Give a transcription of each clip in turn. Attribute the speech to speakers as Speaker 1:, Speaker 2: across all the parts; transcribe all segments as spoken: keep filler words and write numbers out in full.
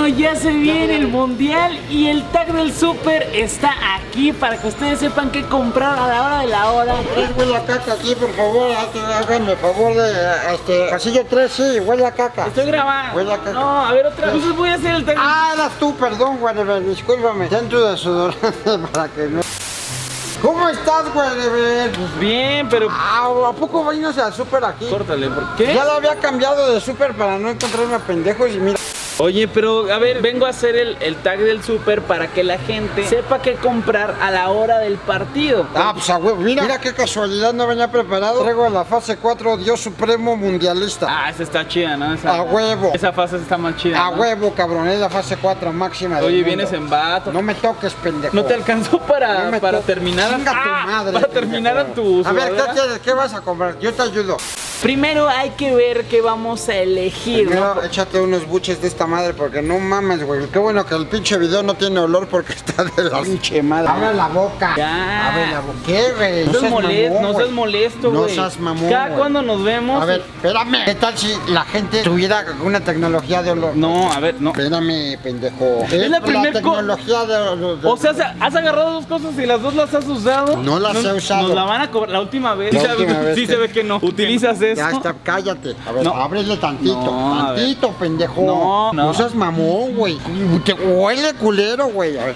Speaker 1: ya se viene el mundial y el tag del súper está aquí para que ustedes sepan qué comprar a la hora de la hora.
Speaker 2: Huele a caca aquí, por favor, háganme favor de este pasillo tres, sí, huele a caca.
Speaker 1: Estoy grabando.
Speaker 2: Huele a caca.
Speaker 1: No, a ver otra vez. Entonces voy a hacer el tag.
Speaker 2: Ah, eras tú, perdón, Guarever, discúlpame. Dentro de sudorante para que no. ¿Cómo estás, Guarever?
Speaker 1: Pues bien, pero.
Speaker 2: Ah, ¿a poco vainas al súper aquí?
Speaker 1: Córtale, ¿por qué?
Speaker 2: Ya lo había cambiado de súper para no encontrarme a pendejos y mira.
Speaker 1: Oye, pero a ver, vengo a hacer el, el tag del súper para que la gente sepa qué comprar a la hora del partido.
Speaker 2: Ah, pues a huevo, mira, mira qué casualidad, no venía preparado. Traigo la fase cuatro, Dios Supremo Mundialista.
Speaker 1: Ah, esa está chida, ¿no? Esa,
Speaker 2: a huevo.
Speaker 1: Esa fase está más chida,
Speaker 2: A
Speaker 1: ¿no?
Speaker 2: huevo, cabrón, es la fase cuatro máxima.
Speaker 1: Oye,
Speaker 2: del
Speaker 1: vienes
Speaker 2: mundo.
Speaker 1: en vato.
Speaker 2: No me toques, pendejo.
Speaker 1: ¿No te alcanzó para,
Speaker 2: no me
Speaker 1: para
Speaker 2: to...
Speaker 1: terminar?
Speaker 2: Chinga tu
Speaker 1: ah,
Speaker 2: madre,
Speaker 1: para
Speaker 2: pendejo.
Speaker 1: terminar a tu
Speaker 2: A ver, ¿qué
Speaker 1: sudadera?
Speaker 2: quieres? ¿Qué vas a comprar? Yo te ayudo.
Speaker 1: Primero hay que ver qué vamos a elegir,
Speaker 2: Primero,
Speaker 1: ¿no?
Speaker 2: échate unos buches de esta madre porque no mames, güey. Qué bueno que el pinche video no tiene olor porque está de la pinche madre. Abre la boca.
Speaker 1: Ya.
Speaker 2: Abre la boca. ¿Qué, güey?
Speaker 1: No seas molesto,
Speaker 2: mamón,
Speaker 1: no
Speaker 2: güey.
Speaker 1: seas molesto,
Speaker 2: No
Speaker 1: güey.
Speaker 2: seas mamón,
Speaker 1: Cada
Speaker 2: güey.
Speaker 1: cuando nos vemos.
Speaker 2: A ver, espérame. ¿Qué tal si la gente tuviera una tecnología de olor?
Speaker 1: No, a ver, no.
Speaker 2: Espérame, pendejo.
Speaker 1: Es la primer co-
Speaker 2: tecnología de olor.
Speaker 1: O sea, ¿has agarrado dos cosas y las dos las has usado?
Speaker 2: No las he usado.
Speaker 1: Nos la van a cobrar la última vez.
Speaker 2: La
Speaker 1: sí,
Speaker 2: última
Speaker 1: sabe,
Speaker 2: vez
Speaker 1: sí
Speaker 2: que-
Speaker 1: se ve que no. ¿Utilizas eso?
Speaker 2: Ya está, cállate. A ver,
Speaker 1: No.
Speaker 2: ábrele tantito.
Speaker 1: No, a ver.
Speaker 2: tantito, pendejo.
Speaker 1: No, no.
Speaker 2: No seas mamón, güey. Te huele culero, güey. A ver.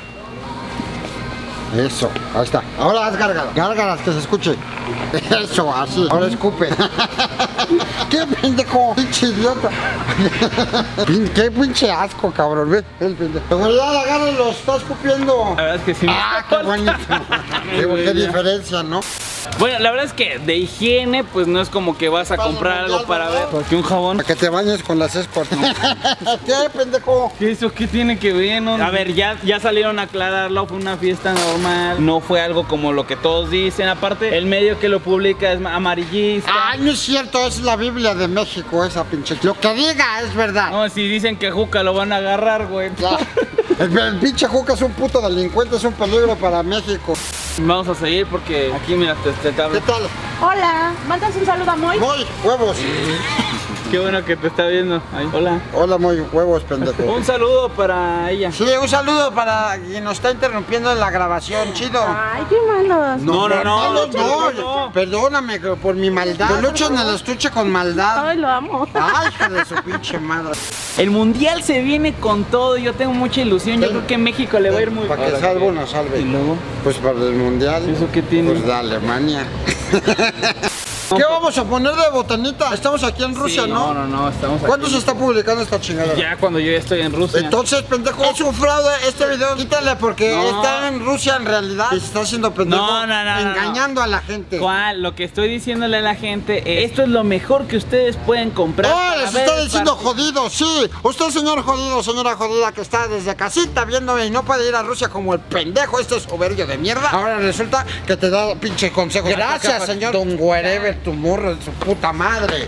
Speaker 2: Eso, ahí está. Ahora haz gárgaras. Gárgaras, que se escuche. Eso, así. Ahora escupe. ¿Qué pendejo? Pinche idiota. Pin- Qué pinche asco, cabrón. Ve, el pendejo. De verdad, agárralo, está escupiendo.
Speaker 1: La verdad es que sí.
Speaker 2: Ah, qué buenísimo. Qué,
Speaker 1: güey,
Speaker 2: qué
Speaker 1: ya.
Speaker 2: diferencia, ¿no?
Speaker 1: Bueno, la verdad es que de higiene, pues no es como que vas a
Speaker 2: Para el
Speaker 1: comprar algo
Speaker 2: mundial,
Speaker 1: para ver.
Speaker 2: ¿verdad?
Speaker 1: Porque un jabón.
Speaker 2: Para que te bañes con las escuas. ¿Qué, pendejo?
Speaker 1: ¿Qué eso qué tiene que ver? No? A ver, ya, ya salieron a aclararlo, fue una fiesta normal, no fue algo como lo que todos dicen. Aparte, el medio que lo publica es amarillista.
Speaker 2: Ay, no es cierto, es la Biblia de México esa pinche. Lo que diga es verdad.
Speaker 1: No, si dicen que Juca lo van a agarrar, güey.
Speaker 2: Ya. El, el pinche Juca es un puto delincuente, es un peligro para México.
Speaker 1: Vamos a seguir porque aquí, mira, te, te, te hablo.
Speaker 2: ¿Qué tal?
Speaker 3: Hola, ¿mandas un saludo a Moy?
Speaker 2: Moy, huevos.
Speaker 1: Qué bueno que te está viendo. Ahí. Hola.
Speaker 2: Hola, Moy, huevos, pendejo.
Speaker 1: Un saludo para ella.
Speaker 2: Sí, un saludo para quien nos está interrumpiendo en la grabación, chido.
Speaker 3: Ay, qué malos.
Speaker 1: No, no, no,
Speaker 2: no,
Speaker 1: no,
Speaker 2: no,
Speaker 1: no.
Speaker 2: Perdóname por mi maldad. Peluche en el estuche con maldad.
Speaker 3: Ay, lo amo.
Speaker 2: Ay, hija de su pinche madre.
Speaker 1: El mundial se viene con todo. Yo tengo mucha ilusión. Yo creo que México le va a ir muy bien.
Speaker 2: Para que salvo no salve.
Speaker 1: Y luego,
Speaker 2: Pues para el mundial.
Speaker 1: ¿eso qué tiene?
Speaker 2: Pues de Alemania. ¿Qué vamos a poner de botanita? Estamos aquí en Rusia,
Speaker 1: Sí,
Speaker 2: ¿no?
Speaker 1: No, no, no, estamos aquí.
Speaker 2: ¿Cuándo se está publicando esta chingada?
Speaker 1: Ya cuando yo ya estoy en Rusia.
Speaker 2: Entonces, pendejo, es un fraude este video. Quítale porque
Speaker 1: No.
Speaker 2: está en Rusia en realidad. Y se está haciendo pendejo.
Speaker 1: No, no, no, no,
Speaker 2: engañando a la gente.
Speaker 1: ¿Cuál? Lo que estoy diciéndole a la gente es, esto es lo mejor que ustedes pueden comprar.
Speaker 2: ¡Oh,
Speaker 1: para
Speaker 2: les
Speaker 1: ver
Speaker 2: está
Speaker 1: el
Speaker 2: diciendo
Speaker 1: partido.
Speaker 2: jodido! Sí, usted señor jodido, señora jodida que está desde casita viéndome y no puede ir a Rusia como el pendejo este soberbio de mierda. Ahora resulta que te da pinche consejo. Gracias, señor Don Wherever, tu morro de su puta madre.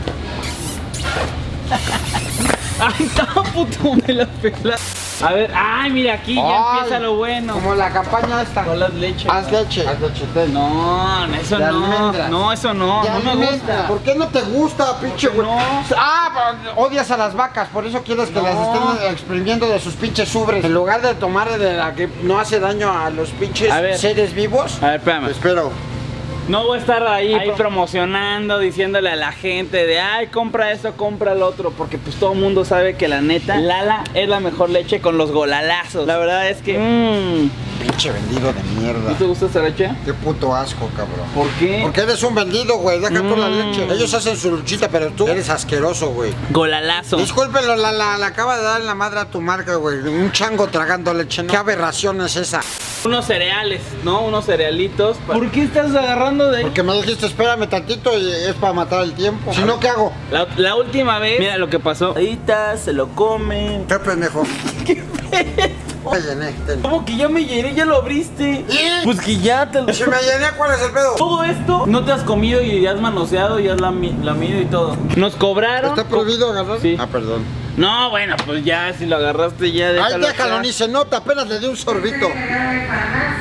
Speaker 1: Ay, no, puto, me la pela. A ver, ay, mira, aquí ya
Speaker 2: Ay,
Speaker 1: empieza lo bueno.
Speaker 2: Como la campaña esta.
Speaker 1: Con las leches.
Speaker 2: Haz leche. Haz leche. ten.
Speaker 1: No, eso
Speaker 2: De
Speaker 1: no.
Speaker 2: almendras.
Speaker 1: No, eso no.
Speaker 2: De
Speaker 1: No me
Speaker 2: almendras.
Speaker 1: gusta.
Speaker 2: ¿Por qué no te gusta, pinche güey?
Speaker 1: No.
Speaker 2: Ah, odias a las vacas, por eso quieres que
Speaker 1: No.
Speaker 2: las estén exprimiendo de sus pinches ubres. En lugar de tomar de la que no hace daño a los pinches
Speaker 1: A ver.
Speaker 2: seres vivos.
Speaker 1: A ver, espérame.
Speaker 2: Espero.
Speaker 1: No voy a estar ahí, ahí promocionando, diciéndole a la gente de ay, compra esto, compra lo otro, porque pues todo el mundo sabe que la neta, Lala es la mejor leche con los golalazos. La verdad es que, mmm.
Speaker 2: Pinche vendido de mierda.
Speaker 1: ¿No te gusta esa leche?
Speaker 2: Qué puto asco, cabrón.
Speaker 1: ¿Por qué?
Speaker 2: Porque eres un vendido, güey. Deja tú la
Speaker 1: Mm.
Speaker 2: leche. Ellos hacen su luchita, pero tú eres asqueroso, güey.
Speaker 1: Golalazo.
Speaker 2: Discúlpelo, la, la, la acaba de dar en la madre a tu marca, güey. Un chango tragando leche, ¿no? ¿Qué aberración es esa?
Speaker 1: Unos cereales, ¿no? Unos cerealitos. ¿Por qué estás agarrando de ahí?
Speaker 2: Porque me dijiste, espérame tantito y es para matar el tiempo. Si no, ¿qué hago?
Speaker 1: La, la última vez, mira lo que pasó. Ahorita se lo come.
Speaker 2: ¿Qué pendejo?
Speaker 1: ¿Qué pedo?
Speaker 2: Me llené. ten.
Speaker 1: ¿Cómo que ya me llené? ¿Ya lo abriste?
Speaker 2: ¿Y?
Speaker 1: Pues que ya te lo...
Speaker 2: Si me llené, ¿cuál es el pedo?
Speaker 1: Todo esto no te has comido y has manoseado y has lami- lamido y todo. Nos cobraron.
Speaker 2: ¿Está prohibido agarrar?
Speaker 1: Sí.
Speaker 2: Ah, perdón.
Speaker 1: No, bueno, pues ya si lo agarraste ya
Speaker 2: Ay,
Speaker 1: déjalo.
Speaker 2: déjalo,
Speaker 1: acá.
Speaker 2: ni se nota, apenas le di un sorbito.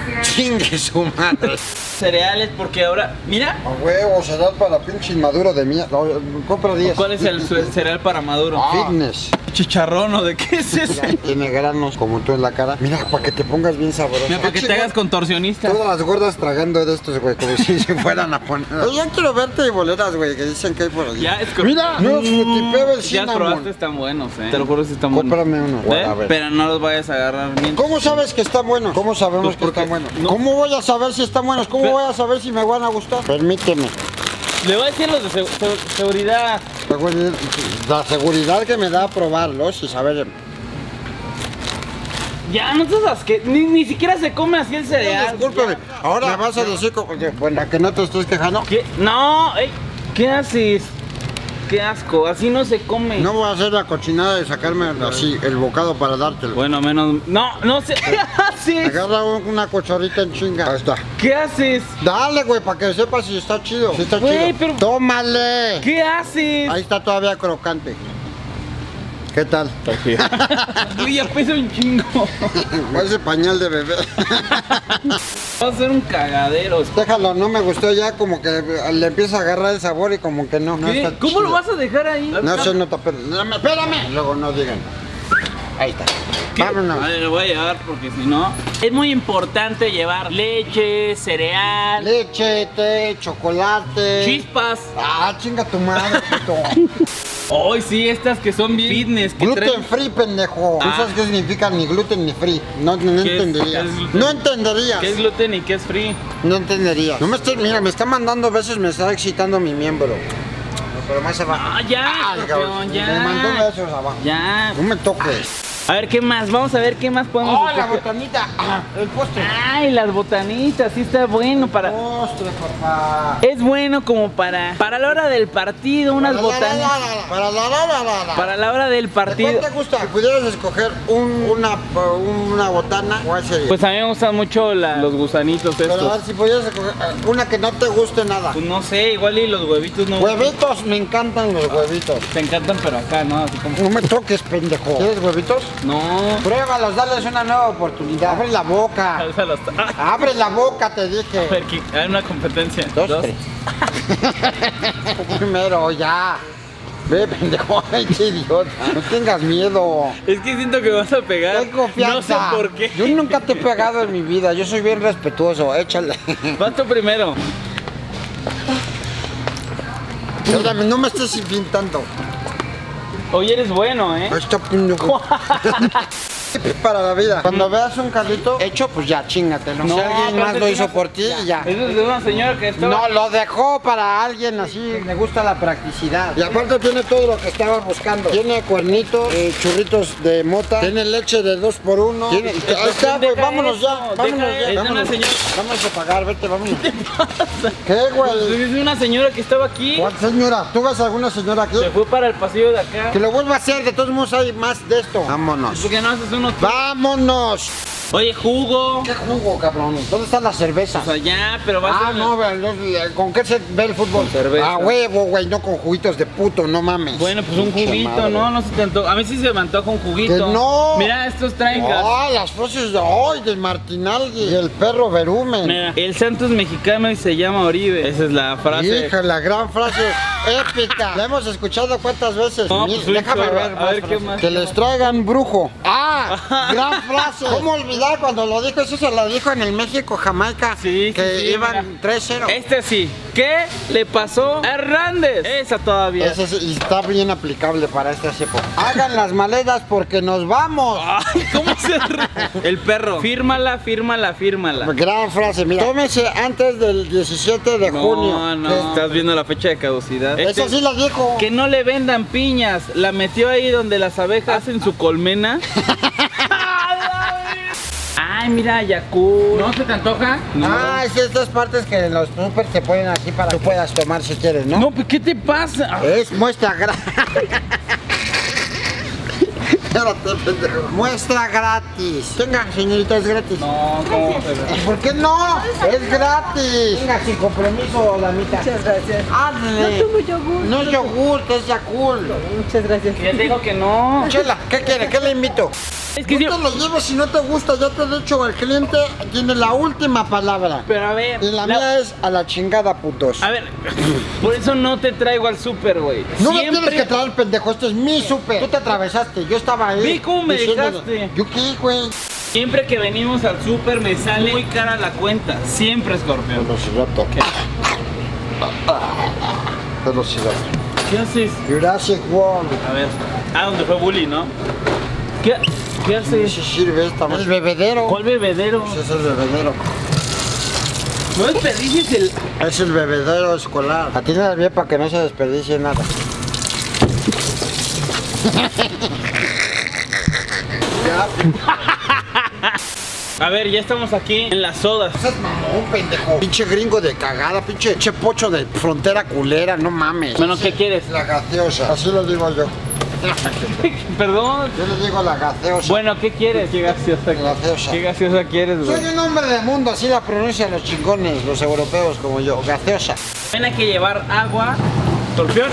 Speaker 2: Chingue su madre.
Speaker 1: Cereales porque ahora, mira,
Speaker 2: A huevo, cereal para pinche inmaduro de mierda. Compra diez.
Speaker 1: ¿cuál es el su- cereal para maduro?
Speaker 2: Fitness.
Speaker 1: Chicharrón o de qué es ese?
Speaker 2: Tiene granos como tú en la cara. Mira, para que te pongas bien sabroso.
Speaker 1: Mira, para que te hagas contorsionista.
Speaker 2: Todas las gordas tragando de estos, güey, como si se fueran a poner. Oye, yo quiero verte y boleras, güey, que dicen que hay por allí.
Speaker 1: Ya es
Speaker 2: Mira, no, frutipeo el
Speaker 1: Ya los probaste,
Speaker 2: cinnamon.
Speaker 1: están buenos, eh. Te lo juro que están buenos.
Speaker 2: Cómprame uno.
Speaker 1: ¿Ve?
Speaker 2: A ver.
Speaker 1: Pero no los vayas a agarrar bien.
Speaker 2: ¿Cómo sabes que están buenos? ¿Cómo sabemos
Speaker 1: Pues
Speaker 2: que
Speaker 1: porque-
Speaker 2: están buenos?
Speaker 1: no.
Speaker 2: ¿Cómo voy a saber si están buenos? ¿Cómo
Speaker 1: Pero-
Speaker 2: voy a saber si me van a gustar? Permíteme.
Speaker 1: Le voy a decir los de seg- seg- seguridad.
Speaker 2: La seguridad que me da probarlos y saber.
Speaker 1: Ya, no te asque... Ni, ni siquiera se come así el cereal.
Speaker 2: Discúlpeme, ahora me vas a decir como que, bueno, que no te estés quejando.
Speaker 1: ¿Qué? No, ey, ¿qué haces? Qué asco, así no se come.
Speaker 2: No voy a hacer la cochinada de sacarme así el bocado para dártelo.
Speaker 1: Bueno, menos... No, no sé. ¿Qué haces?
Speaker 2: Agarra un- una cucharita en chinga. Ahí está.
Speaker 1: ¿Qué haces?
Speaker 2: Dale, güey, para que sepas si está chido. Si está
Speaker 1: Güey,
Speaker 2: chido.
Speaker 1: pero-
Speaker 2: ¡Tómale!
Speaker 1: ¿Qué haces?
Speaker 2: Ahí está todavía crocante. ¿Qué tal?
Speaker 1: Uy, ya pesa un chingo.
Speaker 2: Parece pañal de bebé.
Speaker 1: Va a ser un cagadero.
Speaker 2: Déjalo, no me gustó ya, como que le empieza a agarrar el sabor y como que no. no
Speaker 1: ¿Qué?
Speaker 2: está
Speaker 1: ¿Cómo
Speaker 2: chido.
Speaker 1: lo vas a dejar ahí?
Speaker 2: No se nota, pero... Espérame, espérame. Luego no digan. Ahí está.
Speaker 1: ¿Qué?
Speaker 2: Vámonos.
Speaker 1: Vale, lo voy a llevar porque si no... Es muy importante llevar leche, cereal,
Speaker 2: Leche, té, chocolate.
Speaker 1: chispas.
Speaker 2: Ah, chinga tu madre, puto.
Speaker 1: Hoy sí, estas que son bien fitness, que
Speaker 2: Gluten
Speaker 1: traen...
Speaker 2: free, pendejo. ¿Tú
Speaker 1: Ah.
Speaker 2: sabes qué significa ni gluten ni free? No, no
Speaker 1: ¿Qué es-
Speaker 2: entenderías.
Speaker 1: qué es gluten?
Speaker 2: No entenderías.
Speaker 1: ¿Qué es gluten y qué es free?
Speaker 2: No entenderías. No me estés, mira, me está mandando besos, me está excitando mi miembro. Pero más abajo.
Speaker 1: Ah, ya,
Speaker 2: Ay,
Speaker 1: campeón,
Speaker 2: cabrón,
Speaker 1: ya.
Speaker 2: Me mandó besos abajo.
Speaker 1: Ya.
Speaker 2: No me toques.
Speaker 1: A ver, ¿qué más? Vamos a ver qué más podemos
Speaker 2: ¡Oh, la
Speaker 1: escoger.
Speaker 2: botanita! Ah, el postre.
Speaker 1: Ay, las botanitas, sí está bueno para...
Speaker 2: Postre, papá.
Speaker 1: Es bueno como para... Para la hora del partido, unas
Speaker 2: Para la, la,
Speaker 1: botanitas.
Speaker 2: la, la, Para la, la, la, la, la.
Speaker 1: Para la hora del
Speaker 2: ¿De
Speaker 1: partido.
Speaker 2: cuál te gusta? Si pudieras escoger un, una, una botana, ¿cuál sería?
Speaker 1: Pues a mí me gustan mucho la- los gusanitos
Speaker 2: Pero a ver,
Speaker 1: estos.
Speaker 2: si pudieras escoger eh, una que no te guste nada.
Speaker 1: Pues no sé, igual y los huevitos no...
Speaker 2: Huevitos, me encantan los huevitos.
Speaker 1: Te encantan, pero acá, ¿no? Así como...
Speaker 2: No me toques, pendejo. ¿Quieres huevitos?
Speaker 1: No.
Speaker 2: Pruébalos, dales una nueva oportunidad. Abre la boca.
Speaker 1: Álzalos. Ah,
Speaker 2: Abre la boca, te
Speaker 1: a
Speaker 2: dije.
Speaker 1: ver, que hay una competencia.
Speaker 2: Dos, tres. Primero, ya. Ve, pendejo, ay, qué idiota. No tengas miedo.
Speaker 1: Es que siento que vas a pegar.
Speaker 2: Ten confianza.
Speaker 1: No sé por qué.
Speaker 2: Yo nunca te he pegado en mi vida. Yo soy bien respetuoso. Échale.
Speaker 1: Vas tú primero.
Speaker 2: Espérame, no me estés pintando.
Speaker 1: Hoy eres bueno, ¿eh?
Speaker 2: Está pendejo. Para la vida. Cuando veas un carrito hecho, pues ya, chingatelo.
Speaker 1: No,
Speaker 2: si alguien
Speaker 1: pero
Speaker 2: más
Speaker 1: te
Speaker 2: lo
Speaker 1: tienes-
Speaker 2: hizo por ti, ya.
Speaker 1: Eso es de una señora que estaba...
Speaker 2: No, lo dejó para alguien así, le gusta la practicidad. Y aparte tiene todo lo que estaba buscando. Tiene cuernitos, eh, churritos de mota, tiene leche de dos por uno. Tiene... Ahí está, güey,
Speaker 1: Deja
Speaker 2: vámonos
Speaker 1: eso,
Speaker 2: ya, vámonos
Speaker 1: deja
Speaker 2: ya.
Speaker 1: eso, es de una
Speaker 2: Vámonos.
Speaker 1: señora.
Speaker 2: Vamos a pagar, vete, vámonos. ¿Qué, güey?
Speaker 1: Es una señora que estaba aquí.
Speaker 2: ¿Cuál señora? ¿Tú ves alguna señora aquí?
Speaker 1: Se fue para el pasillo de acá.
Speaker 2: Que lo vuelva a hacer, de todos modos hay más de esto. Vámonos.
Speaker 1: ¿Por qué no haces uno?
Speaker 2: ¡Vámonos!
Speaker 1: Oye, jugo.
Speaker 2: ¿Qué jugo, cabrón? ¿Dónde está la cerveza?
Speaker 1: O sea, ya, pero vas
Speaker 2: Ah,
Speaker 1: a...
Speaker 2: no, güey, no, ¿con qué se ve el fútbol?
Speaker 1: Cerveza.
Speaker 2: Ah, huevo, güey, no con juguitos de puto, no mames.
Speaker 1: Bueno, pues un
Speaker 2: Pinche
Speaker 1: juguito,
Speaker 2: madre.
Speaker 1: ¿no? No se te antoja. A mí sí se me antoja un juguito.
Speaker 2: ¡Que no!
Speaker 1: Mira, estos traen gas.
Speaker 2: Ah, las frases de hoy, del Martinaldi y el perro Verumen.
Speaker 1: Mira, el santo es mexicano y se llama Oribe. Esa es la frase.
Speaker 2: Hija, la gran frase épica. La hemos escuchado cuántas veces.
Speaker 1: No,
Speaker 2: Mira,
Speaker 1: pues un
Speaker 2: déjame
Speaker 1: chorro.
Speaker 2: ver,
Speaker 1: A
Speaker 2: más
Speaker 1: ver, ¿qué
Speaker 2: frases.
Speaker 1: más?
Speaker 2: Que les traigan brujo. Ah, gran frase. ¿Cómo olvidar cuando lo dijo? Eso se lo dijo en el México, Jamaica.
Speaker 1: Sí, sí,
Speaker 2: que
Speaker 1: sí,
Speaker 2: iban
Speaker 1: mira.
Speaker 2: tres cero.
Speaker 1: Este sí. ¿Qué le pasó a Hernández? Esa todavía.
Speaker 2: Ese sí, y está bien aplicable para estas épocas. Hagan las maletas porque nos vamos.
Speaker 1: Ay, ¿cómo se re- El perro. Fírmala, fírmala, fírmala.
Speaker 2: Gran frase, mira. Tómese antes del diecisiete de junio.
Speaker 1: No, no. Estás viendo la fecha de caducidad.
Speaker 2: Eso
Speaker 1: Este-
Speaker 2: sí la dijo.
Speaker 1: Que no le vendan piñas. La metió ahí donde las abejas hacen su colmena. Ay, mira, Yakult. ¿No se te antoja? No.
Speaker 2: Ah, es estas partes que en los super te ponen aquí para que tú puedas tomar si quieres, ¿no?
Speaker 1: No, pues ¿qué te pasa?
Speaker 2: Es muestra gra... Espérate, pendejo. Muestra gratis. Tenga, señorita, es gratis.
Speaker 1: No, ¿cómo se ve?
Speaker 2: ¿Por qué no? Es gratis. Venga, sin compromiso, damita.
Speaker 3: Muchas gracias.
Speaker 2: Ándale.
Speaker 3: No tomo yogur.
Speaker 2: No es yogur, es Yakult.
Speaker 3: Muchas gracias.
Speaker 1: Ya te digo que no.
Speaker 2: Chela, ¿qué quiere? ¿Qué le invito?
Speaker 1: Es que sí.
Speaker 2: No te lo lleves si no te gusta, ya te he dicho, el cliente tiene la última palabra.
Speaker 1: Pero a ver.
Speaker 2: Y la,
Speaker 1: la-
Speaker 2: mía es a la chingada, putos.
Speaker 1: A ver, por eso no te traigo al súper, güey.
Speaker 2: No me
Speaker 1: Siempre-
Speaker 2: tienes que traer, pendejo, este es mi súper. Tú te atravesaste, yo estaba ahí.
Speaker 1: Vi cómo me
Speaker 2: diciéndole,
Speaker 1: dejaste.
Speaker 2: ¿Yo qué, güey?
Speaker 1: Siempre que venimos al súper me sale muy cara la cuenta. Siempre, Escorpión.
Speaker 2: Velociraptor. Velociraptor.
Speaker 1: ¿Qué haces?
Speaker 2: Jurassic World.
Speaker 1: A ver. Ah, donde fue Bully, ¿no? ¿Qué, qué
Speaker 2: ¿Qué
Speaker 1: haces?
Speaker 2: se sirve esta? El bebedero.
Speaker 1: ¿Cuál bebedero?
Speaker 2: Ese es el bebedero.
Speaker 1: No desperdicies el...
Speaker 2: Es el bebedero escolar. Atiende bien para que no se desperdicie nada.
Speaker 1: A ver, ya estamos aquí en las sodas.
Speaker 2: Ese es mamón, pendejo. Pinche gringo de cagada, pinche, pinche pocho de frontera culera, no mames.
Speaker 1: Bueno, ¿qué quieres?
Speaker 2: La gaseosa. Así lo digo yo.
Speaker 1: Perdón.
Speaker 2: Yo le digo la gaseosa.
Speaker 1: Bueno, ¿qué quieres? ¿Qué gaseosa?
Speaker 2: Gaseosa.
Speaker 1: ¿Qué gaseosa quieres, güey?
Speaker 2: Soy un hombre de mundo, así la pronuncian los chingones, los europeos como yo. Gaseosa.
Speaker 1: Tiene que llevar agua. Escorpión.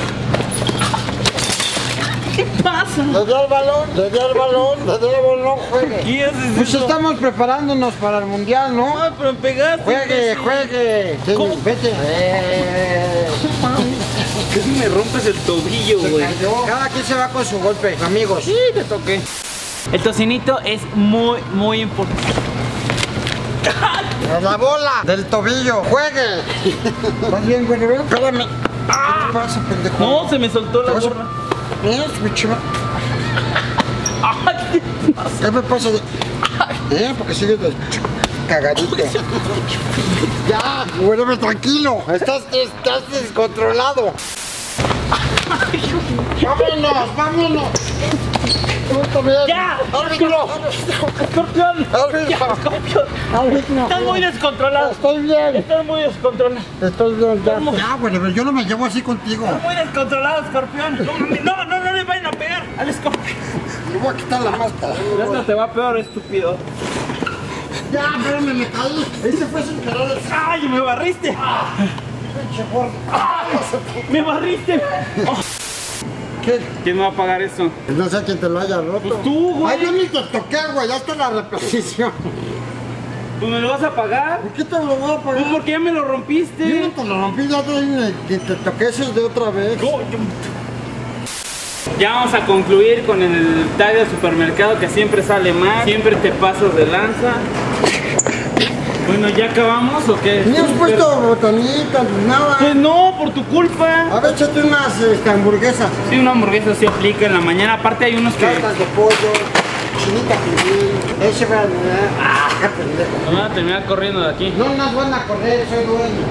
Speaker 1: ¿Qué pasa?
Speaker 2: Le di al balón, le di al balón, le di al balón, juegue.
Speaker 1: ¿Qué haces
Speaker 2: Pues
Speaker 1: eso?
Speaker 2: estamos preparándonos para el mundial, ¿no?
Speaker 1: No, pero pegaste.
Speaker 2: Juegue,
Speaker 1: imbécil.
Speaker 2: juegue. Sí,
Speaker 1: ¿Cómo?
Speaker 2: vete. Eh,
Speaker 1: Casi me rompes el tobillo,
Speaker 2: se
Speaker 1: güey.
Speaker 2: cayó. Cada quien se va con su golpe, amigos.
Speaker 1: Sí, te toqué. El tocinito es muy, muy importante.
Speaker 2: La bola del tobillo, juegue. ¿Estás bien, güey? Espérame. ¿Qué te pasa, pendejo?
Speaker 1: No, se me soltó la
Speaker 2: ¿Qué pasa?
Speaker 1: gorra.
Speaker 2: ¿Eh, mi chiva?
Speaker 1: Ay, ¿qué pasa?
Speaker 2: ¿Qué me pasa? de- ¿Eh? Porque sigues de cagadito. Ya, vuelve tranquilo. Estás, estás descontrolado. Vámonos, vámonos. Tú también.
Speaker 1: ¡Ya!
Speaker 2: ¡Árbitro!
Speaker 1: ¡Escorpión!
Speaker 2: ¡Árbitro!
Speaker 1: ¡Ya, Escorpión!
Speaker 2: ¡Árbitro!
Speaker 1: Estás muy descontrolado.
Speaker 2: Estoy bien.
Speaker 1: Estás muy descontrolado.
Speaker 2: Estoy bien, ya. Ya, güey, yo no me llevo así contigo.
Speaker 1: Estás muy descontrolado, Escorpión. No, no, no le vayan a pegar al Escorpión.
Speaker 2: Me voy a quitar la máscara.
Speaker 1: Esto te va peor, estúpido.
Speaker 2: Ya, espérame, me caí. Ese fue sin querer.
Speaker 1: ¡Ay, me barriste!
Speaker 2: Pinche gordo.
Speaker 1: ¡Me barriste! Oh,
Speaker 2: ¿Qué?
Speaker 1: ¿Quién me va a pagar eso?
Speaker 2: No sé quién te lo haya roto.
Speaker 1: Pues tú, güey.
Speaker 2: Ay, yo ni te toqué, güey. Ya está la repetición.
Speaker 1: ¿Pues me lo vas a pagar?
Speaker 2: ¿Por qué te lo voy a
Speaker 1: Pues
Speaker 2: pagar?
Speaker 1: porque ya me lo
Speaker 2: Yo no
Speaker 1: rompiste.
Speaker 2: te lo rompí, ya te, que te toqué ese de otra vez.
Speaker 1: No, yo- Ya vamos a concluir con el tag del supermercado que siempre sale mal, siempre te pasas de lanza. Bueno, ¿ya acabamos o qué?
Speaker 2: Ni has puesto botanitas ni nada.
Speaker 1: Pues no, por tu culpa.
Speaker 2: A ver, échate unas este, hamburguesas.
Speaker 1: Sí, una hamburguesa sí aplica en la mañana. Aparte hay unos que
Speaker 2: Cartas de pollo, chinita pibil. Ese va a... Ah, qué pendejo.
Speaker 1: nos van a terminar corriendo de aquí.
Speaker 2: No nos van a correr, soy dueño.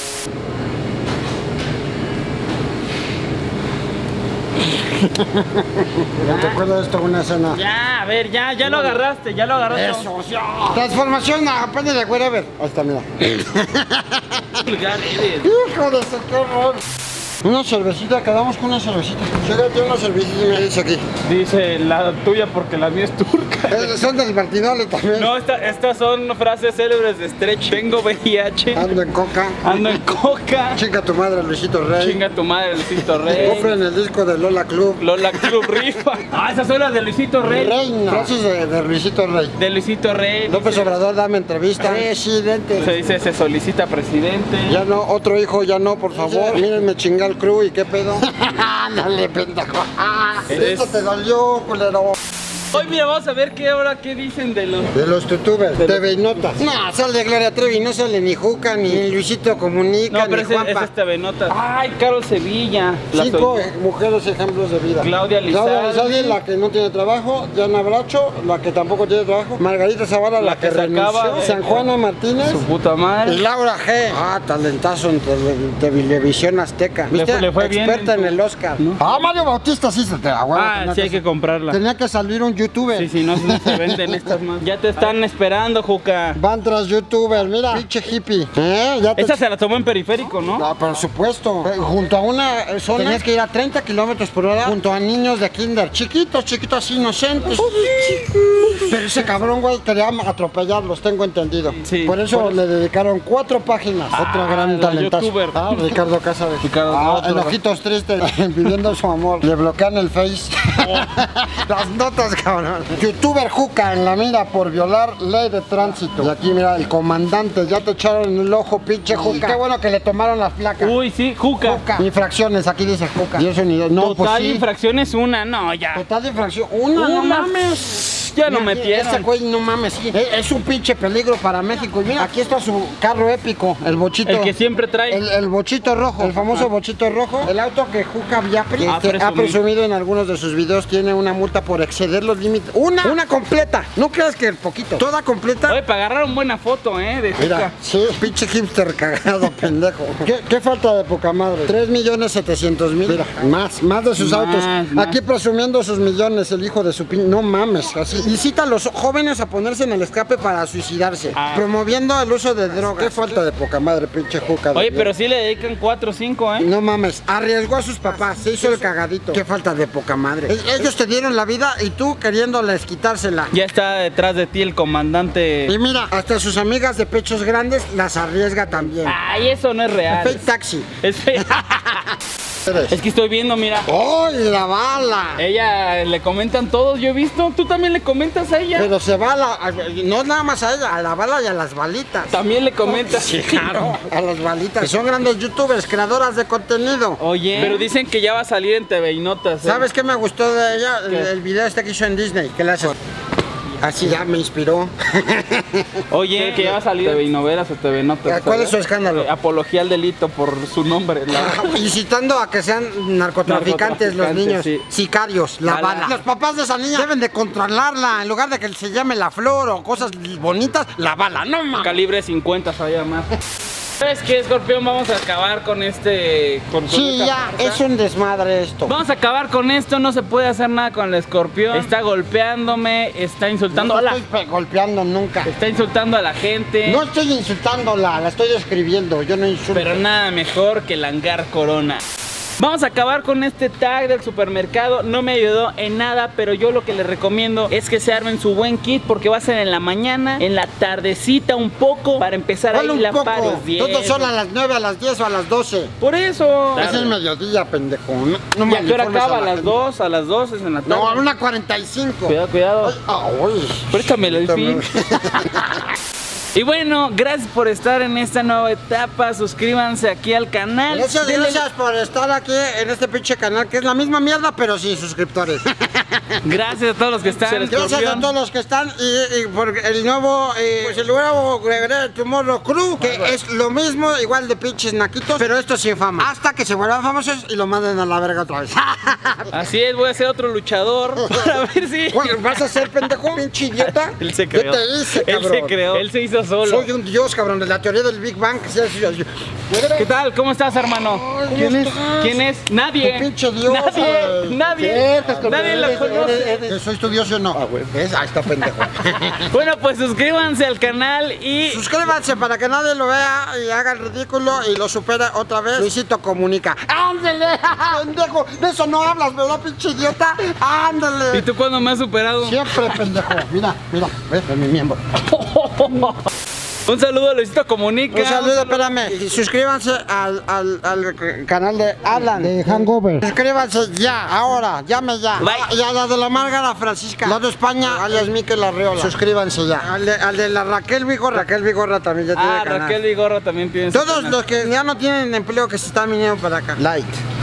Speaker 2: ¿No te acuerdas de esto? Una escena.
Speaker 1: Ya, a ver, ya, ya lo agarraste, ya lo agarraste.
Speaker 2: Eso, sí. Transformación a pene de wherever. Ahí está, mira.
Speaker 1: Vulgar eres.
Speaker 2: Hijo de su qué horror. Una cervecita, quedamos con una cervecita. Llegate una cervecita y me dice aquí.
Speaker 1: Dice la tuya porque la mía es turca.
Speaker 2: Eh, Son del Martinoli también.
Speaker 1: No, esta- estas son frases célebres de Stretch. Tengo V I H,
Speaker 2: Ando en coca.
Speaker 1: ando en coca.
Speaker 2: Chinga tu madre, Luisito Rey.
Speaker 1: Chinga tu madre, Luisito Rey.
Speaker 2: Compren el disco de Lola Club.
Speaker 1: Lola Club Rifa. Ah, esas son las de Luisito Rey.
Speaker 2: Reina. Frases de, de Luisito Rey.
Speaker 1: De Luisito Rey.
Speaker 2: López Obrador, dame entrevista. Presidente.
Speaker 1: Se dice, se solicita presidente.
Speaker 2: Ya no, otro hijo, ya no, por favor. Mírenme chingar el crew y qué pedo. Ándale, pendejo.
Speaker 1: Es-
Speaker 2: Esto te dolió, culero.
Speaker 1: Hoy mira, vamos a ver qué ahora qué dicen de los...
Speaker 2: De los tutubers,
Speaker 1: De los-
Speaker 2: T V y Notas. No, sale Gloria Trevi, no sale ni Juca, ni Luisito Comunica,
Speaker 1: No, pero
Speaker 2: ni
Speaker 1: ese, ese
Speaker 2: Juanpa.
Speaker 1: es T V Notas. Ay, Carol Sevilla. La
Speaker 2: Cinco
Speaker 1: soy-
Speaker 2: eh, mujeres ejemplos de vida.
Speaker 1: Claudia Lizalde.
Speaker 2: Claudia Lizalde, la que no tiene trabajo. Diana Bracho, la que tampoco tiene trabajo. Margarita Zavala, la,
Speaker 1: La
Speaker 2: que,
Speaker 1: que se acaba
Speaker 2: renunció.
Speaker 1: de-
Speaker 2: San Juana Martínez.
Speaker 1: Su puta
Speaker 2: Y
Speaker 1: madre.
Speaker 2: Laura G. Ah, talentazo en tele- televisión azteca.
Speaker 1: Le
Speaker 2: ¿Viste?
Speaker 1: fue- le fue bien
Speaker 2: Experta
Speaker 1: en
Speaker 2: en,
Speaker 1: su-
Speaker 2: el Oscar.
Speaker 1: ¿no?
Speaker 2: Ah, Mario Bautista sí se te aguanta.
Speaker 1: Ah, sí hay que comprarla.
Speaker 2: Tenía que salir un youtubers.
Speaker 1: Sí, sí, no, no se venden estas más. Ya te están esperando, Juca.
Speaker 2: Van tras youtubers, mira, pinche hippie. ¿Eh? Ya te...
Speaker 1: Esa se la tomó en periférico, ¿no?
Speaker 2: No, por supuesto. Eh, Junto a una zona tenías que ir a treinta kilómetros por hora junto a niños de kinder, chiquitos, chiquitos, así inocentes. Pero ese cabrón, güey, quería atropellarlos, tengo entendido.
Speaker 1: Sí.
Speaker 2: Por eso le dedicaron cuatro páginas.
Speaker 1: Ah,
Speaker 2: Otro gran
Speaker 1: la
Speaker 2: talentazo.
Speaker 1: youtuber.
Speaker 2: Ah, Ricardo Cáceres.
Speaker 1: Ricardo,
Speaker 2: ah,
Speaker 1: otro.
Speaker 2: en ojitos tristes, pidiendo su amor. Le bloquean el face. Las notas, cabrón. Youtuber Juca en la mira por violar ley de tránsito. Y aquí, mira, el comandante, ya te echaron en el ojo, pinche Juca. Qué bueno que le tomaron las placas.
Speaker 1: Uy, sí, Juca.
Speaker 2: Juca. Infracciones, aquí dice Juca. Y eso ni no,
Speaker 1: Total
Speaker 2: pues sí.
Speaker 1: infracción es una, no, ya.
Speaker 2: Total de infracción. Una, no
Speaker 1: Una.
Speaker 2: mames.
Speaker 1: Ya no
Speaker 2: Mira,
Speaker 1: metieron.
Speaker 2: Ese güey, no mames, sí. Es, es un pinche peligro para México. Y mira, aquí está su carro épico, el bochito.
Speaker 1: El que siempre trae.
Speaker 2: El, el bochito rojo, el famoso bochito rojo. El auto que Juca Viapri
Speaker 1: Ha
Speaker 2: este, ha
Speaker 1: presumido.
Speaker 2: presumido en algunos de sus videos. Tiene una multa por exceder los límites. Una, una completa. No creas que poquito. Toda completa.
Speaker 1: Oye, para agarrar una buena foto, ¿eh? De Juca.
Speaker 2: Mira, sí, pinche hipster cagado, pendejo. ¿Qué, qué falta de poca madre? tres millones setecientos mil. Mira, más, más de sus
Speaker 1: Más,
Speaker 2: autos.
Speaker 1: más.
Speaker 2: Aquí presumiendo sus millones, el hijo de su pin. No mames, así. Incita a los jóvenes a ponerse en el escape para suicidarse.
Speaker 1: Ah.
Speaker 2: Promoviendo el uso de drogas. Qué falta de poca madre, pinche Juca.
Speaker 1: Oye, pero sí le dedican cuatro o cinco, ¿eh?
Speaker 2: No mames, arriesgó a sus papás, se hizo el cagadito. Qué falta de poca madre. E- Ellos te dieron la vida y tú queriéndoles quitársela.
Speaker 1: Ya está detrás de ti el comandante.
Speaker 2: Y mira, hasta sus amigas de pechos grandes las arriesga también.
Speaker 1: Ay, eso no es real.
Speaker 2: Fake taxi.
Speaker 1: Es fe- Es que estoy viendo, mira.
Speaker 2: ¡Ay, la bala!
Speaker 1: Ella le comentan todos, yo he visto. Tú también le comentas a ella.
Speaker 2: Pero se va a la... a- no nada más a ella, a la bala y a las balitas.
Speaker 1: También le comentas.
Speaker 2: Sí, claro, a las balitas. Que son grandes youtubers, creadoras de contenido.
Speaker 1: Oye, pero dicen que ya va a salir en T V y Notas. ¿eh?
Speaker 2: ¿Sabes qué me gustó de ella? El,
Speaker 1: ¿Qué?
Speaker 2: el video este que hizo en Disney, que le hace... Así ya me inspiró.
Speaker 1: Oye, que ya va a salir T V y Novelas o T V Notas.
Speaker 2: ¿Cuál
Speaker 1: ¿sabes?
Speaker 2: es su escándalo?
Speaker 1: Eh, apología al delito por su nombre. la-
Speaker 2: Incitando a que sean narcotraficantes los niños,
Speaker 1: Narcotraficantes, sí.
Speaker 2: sicarios, la
Speaker 1: Bala.
Speaker 2: bala. Los papás de esa niña deben de controlarla, en lugar de que se llame la flor o cosas bonitas, la bala, no mames.
Speaker 1: Calibre cincuenta, sabía más. ¿Sabes qué, Escorpión? Vamos a acabar con este... Con, con
Speaker 2: Sí,
Speaker 1: esta
Speaker 2: ya,
Speaker 1: farsa.
Speaker 2: es un desmadre esto.
Speaker 1: Vamos a acabar con esto, no se puede hacer nada con el Escorpión. Está golpeándome, está insultando.
Speaker 2: No
Speaker 1: Hola.
Speaker 2: estoy pe- golpeando nunca.
Speaker 1: Está insultando a la gente.
Speaker 2: No estoy insultándola, la estoy describiendo, yo no insulto.
Speaker 1: Pero nada mejor que el hangar Corona. Vamos a acabar con este tag del supermercado. No me ayudó en nada, pero yo lo que les recomiendo es que se armen su buen kit, porque va a ser en la mañana, en la tardecita un poco, para empezar
Speaker 2: Dale
Speaker 1: ahí
Speaker 2: un
Speaker 1: la
Speaker 2: poco,
Speaker 1: paros diez.
Speaker 2: todos son a las nueve, a las diez o a las doce.
Speaker 1: Por eso.
Speaker 2: Es el mediodía, pendejo. No, no
Speaker 1: ¿Y a qué hora
Speaker 2: malinformes
Speaker 1: acaba?
Speaker 2: a
Speaker 1: ¿A
Speaker 2: la
Speaker 1: las
Speaker 2: gente.
Speaker 1: dos? ¿A las dos? Es en la tarde.
Speaker 2: No, a una cuarenta y cinco.
Speaker 1: Cuidado, cuidado.
Speaker 2: Ay, ah, uy.
Speaker 1: Préstamelo el fin.
Speaker 2: Préstame.
Speaker 1: Y bueno, gracias por estar en esta nueva etapa. Suscríbanse aquí al canal.
Speaker 2: Gracias,
Speaker 1: Denle-
Speaker 2: gracias por estar aquí en este pinche canal que es la misma mierda pero sin suscriptores.
Speaker 1: Gracias a todos los que están.
Speaker 2: Gracias a todos los que están y, y por el nuevo, eh, pues el nuevo Gregorio Tomorrow Crew, que es lo mismo, igual de pinches naquitos, pero esto sin fama. Hasta que se vuelvan famosos y lo manden a la verga otra vez.
Speaker 1: Así es, voy a ser otro luchador para ver si...
Speaker 2: ¿Cuál vas a ser, pendejo? Pinche idiota.
Speaker 1: Él se
Speaker 2: ¿Qué
Speaker 1: creó.
Speaker 2: te hice,
Speaker 1: Él
Speaker 2: cabrón?
Speaker 1: se creó. Él se hizo solo.
Speaker 2: Soy un dios, cabrón, de la teoría del Big Bang. Sí, sí, sí.
Speaker 1: ¿Qué tal? ¿Cómo estás, hermano?
Speaker 2: Ay,
Speaker 1: ¿Quién es?
Speaker 2: ¿cómo estás?
Speaker 1: ¿Quién es? Nadie.
Speaker 2: Tu pinche dios,
Speaker 1: Nadie.
Speaker 2: güey.
Speaker 1: Nadie.
Speaker 2: Sí,
Speaker 1: Nadie lo conoce.
Speaker 2: ¿Que soy tu dios o no? Ah, güey. ¿Ves? Ahí está, pendejo.
Speaker 1: Bueno, pues suscríbanse al canal y...
Speaker 2: Suscríbanse para que nadie lo vea y haga el ridículo y lo supere otra vez. Luisito Comunica. ¡Ándale! Pendejo, de eso no hablas, ¿verdad, pinche idiota? ¡Ándale!
Speaker 1: ¿Y tú cuándo me has superado?
Speaker 2: Siempre, pendejo. Mira, mira, ves, es mi miembro.
Speaker 1: Un saludo a Luisito Comunica.
Speaker 2: Un saludo, espérame. Y suscríbanse al, al, al canal de Alan de Hangover. Suscríbanse ya, ahora, llame ya.
Speaker 1: Bye.
Speaker 2: Y a la de la Márgara Francisca. La de España, alias Miquel Arreola. Suscríbanse ya. Al de, al de la Raquel Vigorra. Raquel Vigorra también ya tiene
Speaker 1: Ah,
Speaker 2: canal.
Speaker 1: Raquel Vigorra también tiene su
Speaker 2: Todos
Speaker 1: canal.
Speaker 2: los que ya no tienen empleo que se están viniendo para acá. Light.